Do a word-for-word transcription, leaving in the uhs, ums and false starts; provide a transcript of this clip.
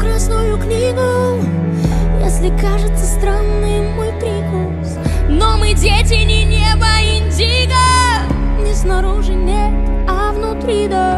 скоростную книгу, если кажется странным мой прикус. Но мы дети не неба индиго, не снаружи нет, а внутри да.